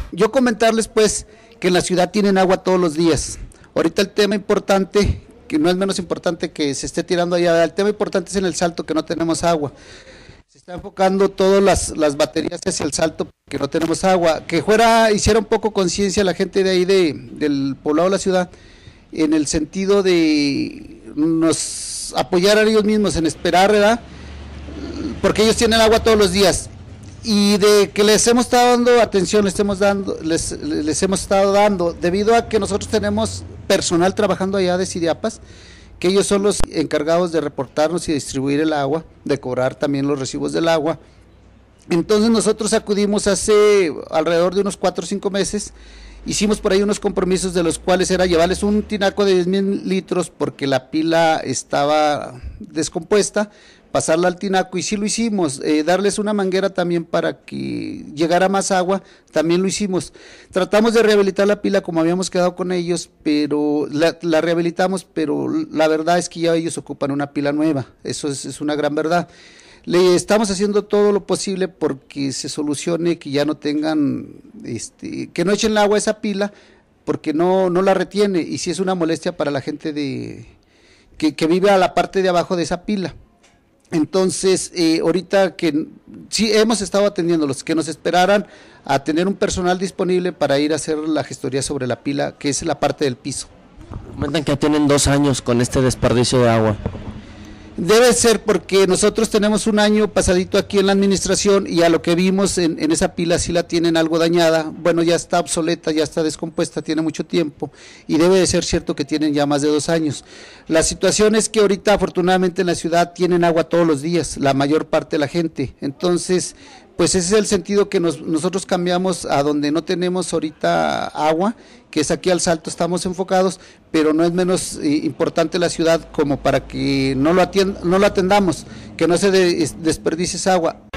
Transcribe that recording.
Yo comentarles pues que en la ciudad tienen agua todos los días. Ahorita el tema importante, que no es menos importante que se esté tirando allá, el tema importante es en el Salto, que no tenemos agua. Se está enfocando todas las baterías hacia el Salto, que no tenemos agua. Que hiciera un poco conciencia la gente de ahí del poblado de la ciudad, en el sentido de nos apoyar a ellos mismos en esperar, ¿verdad? Porque ellos tienen agua todos los días. Y de que les hemos estado dando atención, les hemos estado dando, debido a que nosotros tenemos personal trabajando allá de Sidiapas, que ellos son los encargados de reportarnos y distribuir el agua, de cobrar también los recibos del agua. Entonces nosotros acudimos hace alrededor de unos 4 o 5 meses, hicimos por ahí unos compromisos, de los cuales era llevarles un tinaco de 10,000 litros porque la pila estaba descompuesta, pasarla al tinaco, y sí lo hicimos. Darles una manguera también para que llegara más agua, también lo hicimos. Tratamos de rehabilitar la pila como habíamos quedado con ellos, pero la rehabilitamos, pero la verdad es que ya ellos ocupan una pila nueva, eso es una gran verdad. Le estamos haciendo todo lo posible porque se solucione, que ya no tengan, que no echen el agua a esa pila, porque no la retiene, y sí es una molestia para la gente que vive a la parte de abajo de esa pila. Entonces, ahorita que sí hemos estado atendiendo los que nos esperaran a tener un personal disponible para ir a hacer la gestoría sobre la pila, que es la parte del piso. Comentan que ya tienen 2 años con este desperdicio de agua. Debe ser porque nosotros tenemos un año pasadito aquí en la administración, y a lo que vimos en esa pila sí la tienen algo dañada. Bueno, ya está obsoleta, ya está descompuesta, tiene mucho tiempo, y debe de ser cierto que tienen ya más de 2 años. La situación es que ahorita afortunadamente en la ciudad tienen agua todos los días, la mayor parte de la gente. Entonces, pues ese es el sentido que nosotros cambiamos a donde no tenemos ahorita agua, que es aquí al Salto, estamos enfocados, pero no es menos importante la ciudad como para que no lo atendamos, que no se desperdicie esa agua.